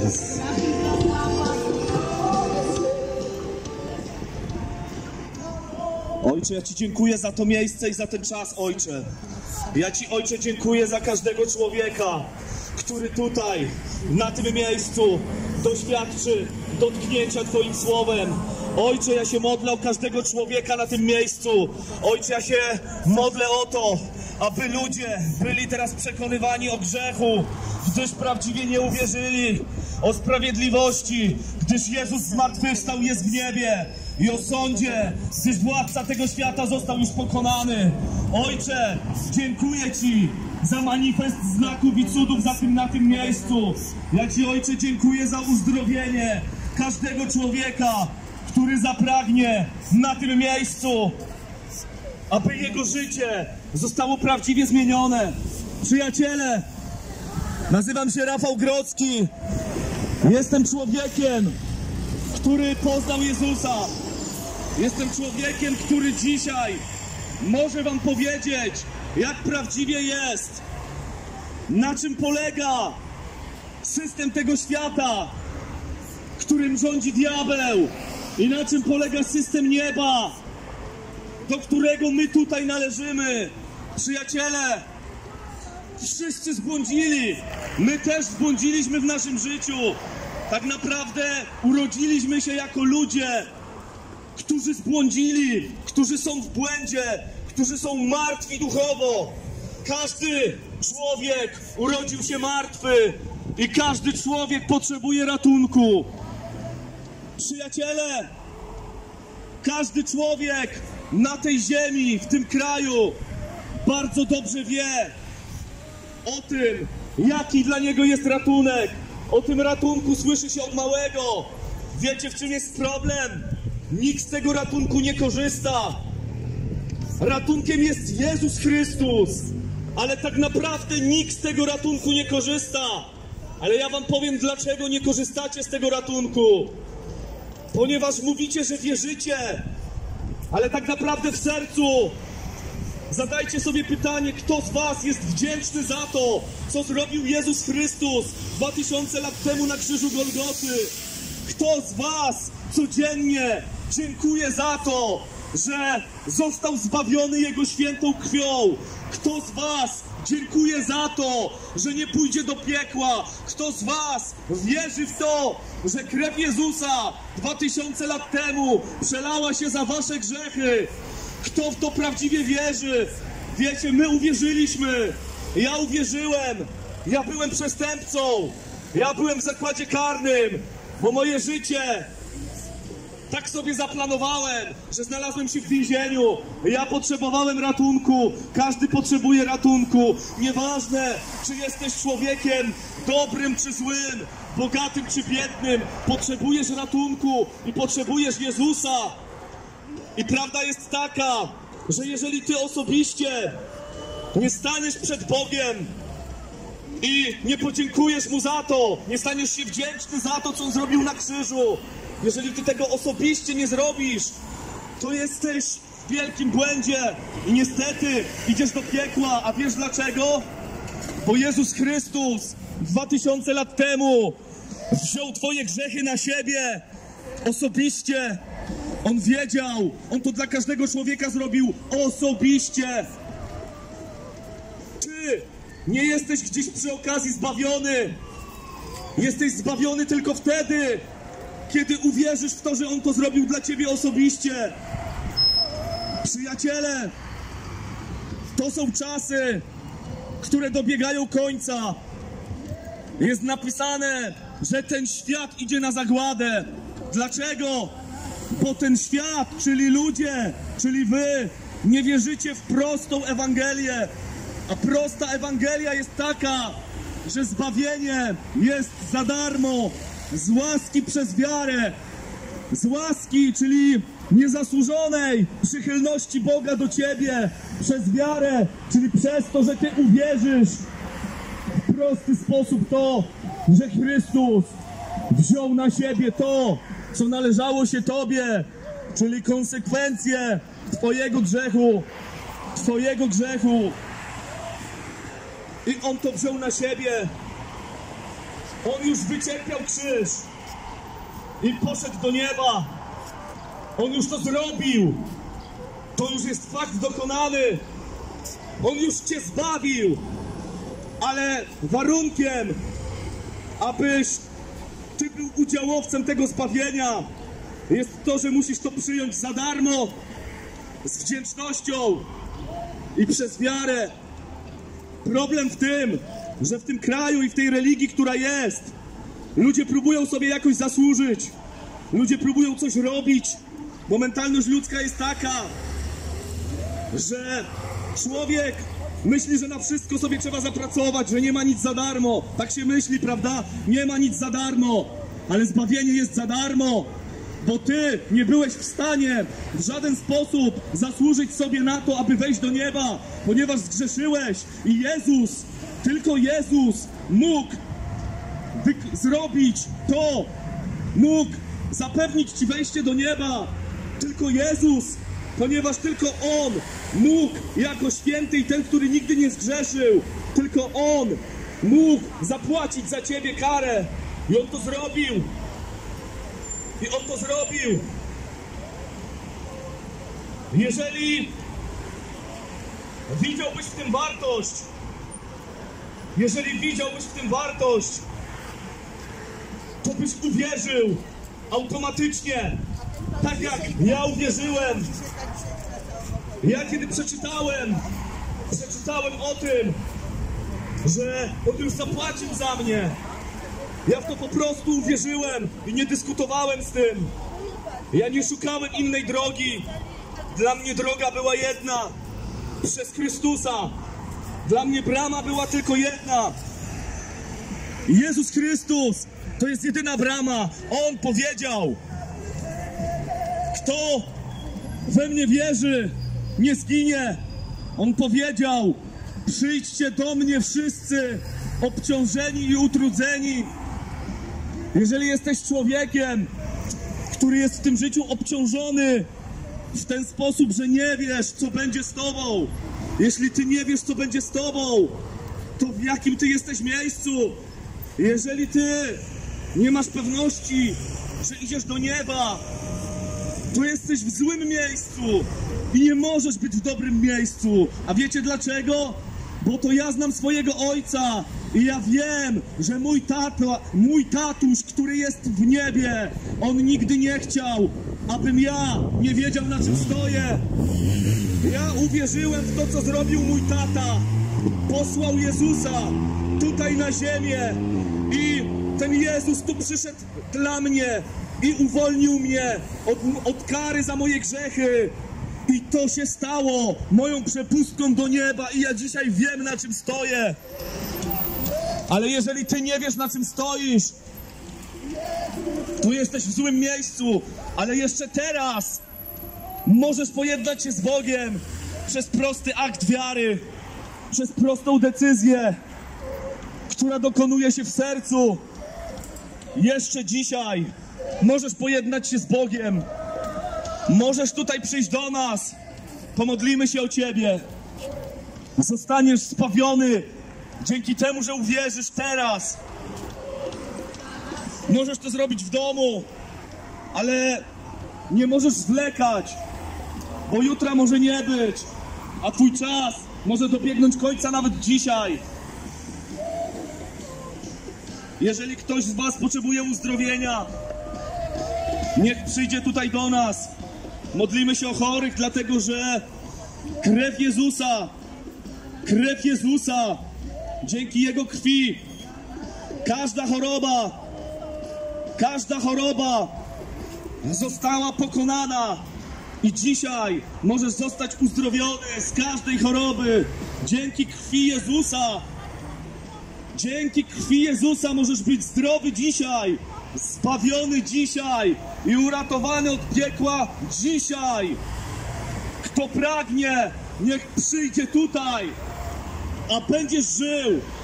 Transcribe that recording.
Ojcze, ja Ci dziękuję za to miejsce i za ten czas, Ojcze. Ja Ci, Ojcze, dziękuję za każdego człowieka, który tutaj, na tym miejscu doświadczy dotknięcia Twoim słowem. Ojcze, ja się modlę o każdego człowieka na tym miejscu. Ojcze, ja się modlę o to, aby ludzie byli teraz przekonywani o grzechu, gdyż prawdziwie nie uwierzyli, o sprawiedliwości, gdyż Jezus zmartwychwstał, jest w niebie, i o sądzie, gdyż władca tego świata został już pokonany. Ojcze, dziękuję Ci za manifest znaków i cudów na tym miejscu. Ja Ci, Ojcze, dziękuję za uzdrowienie każdego człowieka, który zapragnie na tym miejscu, aby jego życie zostało prawdziwie zmienione. Przyjaciele, nazywam się Rafał Grodzki. Jestem człowiekiem, który poznał Jezusa. Jestem człowiekiem, który dzisiaj może Wam powiedzieć, jak prawdziwie jest, na czym polega system tego świata, którym rządzi diabeł, i na czym polega system nieba, do którego my tutaj należymy. Przyjaciele, wszyscy zbłądzili. My też zbłądziliśmy w naszym życiu. Tak naprawdę urodziliśmy się jako ludzie, którzy zbłądzili, którzy są w błędzie, którzy są martwi duchowo. Każdy człowiek urodził się martwy i każdy człowiek potrzebuje ratunku. Przyjaciele, każdy człowiek na tej ziemi, w tym kraju bardzo dobrze wie o tym, jaki dla niego jest ratunek. O tym ratunku słyszy się od małego. Wiecie, w czym jest problem? Nikt z tego ratunku nie korzysta. Ratunkiem jest Jezus Chrystus, ale tak naprawdę nikt z tego ratunku nie korzysta. Ale ja wam powiem, dlaczego nie korzystacie z tego ratunku. Ponieważ mówicie, że wierzycie, ale tak naprawdę w sercu zadajcie sobie pytanie, kto z was jest wdzięczny za to, co zrobił Jezus Chrystus 2000 lat temu na krzyżu Golgoty. Kto z was codziennie dziękuję za to, że został zbawiony Jego świętą krwią? Kto z was dziękuję za to, że nie pójdzie do piekła? Kto z was wierzy w to, że krew Jezusa 2000 lat temu przelała się za wasze grzechy? Kto w to prawdziwie wierzy? Wiecie, my uwierzyliśmy. Ja uwierzyłem. Ja byłem przestępcą. Ja byłem w zakładzie karnym, bo moje życie tak sobie zaplanowałem, że znalazłem się w więzieniu. Ja potrzebowałem ratunku. Każdy potrzebuje ratunku. Nieważne, czy jesteś człowiekiem dobrym czy złym, bogatym czy biednym. Potrzebujesz ratunku i potrzebujesz Jezusa. I prawda jest taka, że jeżeli ty osobiście nie staniesz przed Bogiem i nie podziękujesz Mu za to, nie staniesz się wdzięczny za to, co On zrobił na krzyżu, jeżeli ty tego osobiście nie zrobisz, to jesteś w wielkim błędzie i niestety idziesz do piekła. A wiesz dlaczego? Bo Jezus Chrystus 2000 lat temu wziął twoje grzechy na siebie osobiście. On wiedział, On to dla każdego człowieka zrobił osobiście. Ty nie jesteś gdzieś przy okazji zbawiony. Jesteś zbawiony tylko wtedy, kiedy uwierzysz w to, że On to zrobił dla ciebie osobiście. Przyjaciele, to są czasy, które dobiegają końca. Jest napisane, że ten świat idzie na zagładę. Dlaczego? Bo ten świat, czyli ludzie, czyli wy, nie wierzycie w prostą Ewangelię. A prosta Ewangelia jest taka, że zbawienie jest za darmo, z łaski przez wiarę. Z łaski, czyli niezasłużonej przychylności Boga do ciebie, przez wiarę, czyli przez to, że ty uwierzysz w prosty sposób to, że Chrystus wziął na siebie to, co należało się tobie, czyli konsekwencje twojego grzechu, I On to wziął na siebie. On już wycierpiał krzyż i poszedł do nieba. On już to zrobił. To już jest fakt dokonany. On już cię zbawił. Ale warunkiem, abyś ty był udziałowcem tego zbawienia, jest to, że musisz to przyjąć za darmo, z wdzięcznością i przez wiarę. Problem w tym, że w tym kraju i w tej religii, która jest, ludzie próbują sobie jakoś zasłużyć. Ludzie próbują coś robić, bo mentalność ludzka jest taka, że człowiek myśli, że na wszystko sobie trzeba zapracować, że nie ma nic za darmo. Tak się myśli, prawda? Nie ma nic za darmo, ale zbawienie jest za darmo, bo ty nie byłeś w stanie w żaden sposób zasłużyć sobie na to, aby wejść do nieba, ponieważ zgrzeszyłeś i Jezus, tylko Jezus mógł zrobić to, mógł zapewnić ci wejście do nieba. Tylko Jezus, ponieważ tylko On mógł jako święty i ten, który nigdy nie zgrzeszył, tylko On mógł zapłacić za ciebie karę. I On to zrobił. I On to zrobił. Jeżeli widziałbyś w tym wartość, to byś uwierzył automatycznie, tak jak ja uwierzyłem. Ja kiedy przeczytałem o tym, że On już zapłacił za mnie, ja w to po prostu uwierzyłem i nie dyskutowałem z tym. Ja nie szukałem innej drogi. Dla mnie droga była jedna, przez Chrystusa. Dla mnie brama była tylko jedna. Jezus Chrystus to jest jedyna brama. On powiedział: kto we mnie wierzy, nie zginie. On powiedział: przyjdźcie do mnie wszyscy obciążeni i utrudzeni. Jeżeli jesteś człowiekiem, który jest w tym życiu obciążony w ten sposób, że nie wiesz, co będzie z tobą, jeśli ty nie wiesz, co będzie z tobą, to w jakim ty jesteś miejscu? Jeżeli ty nie masz pewności, że idziesz do nieba, to jesteś w złym miejscu i nie możesz być w dobrym miejscu. A wiecie dlaczego? Bo to ja znam swojego ojca i ja wiem, że mój tatuś, który jest w niebie, on nigdy nie chciał, abym ja nie wiedział, na czym stoję. Ja uwierzyłem w to, co zrobił mój tata. Posłał Jezusa tutaj na ziemię i ten Jezus tu przyszedł dla mnie i uwolnił mnie od kary za moje grzechy. I to się stało moją przepustką do nieba i ja dzisiaj wiem, na czym stoję. Ale jeżeli ty nie wiesz, na czym stoisz, to jesteś w złym miejscu. Ale jeszcze teraz możesz pojednać się z Bogiem przez prosty akt wiary, przez prostą decyzję, która dokonuje się w sercu. Jeszcze dzisiaj możesz pojednać się z Bogiem. Możesz tutaj przyjść do nas. Pomodlimy się o ciebie. Zostaniesz zbawiony dzięki temu, że uwierzysz teraz. Możesz to zrobić w domu, ale nie możesz zwlekać, bo jutra może nie być, a twój czas może dobiegnąć końca nawet dzisiaj. Jeżeli ktoś z was potrzebuje uzdrowienia, niech przyjdzie tutaj do nas. Modlimy się o chorych, dlatego że krew Jezusa, dzięki Jego krwi, każda choroba została pokonana i dzisiaj możesz zostać uzdrowiony z każdej choroby. Dzięki krwi Jezusa możesz być zdrowy dzisiaj, zbawiony dzisiaj i uratowany od piekła dzisiaj. Kto pragnie, niech przyjdzie tutaj, a będziesz żył.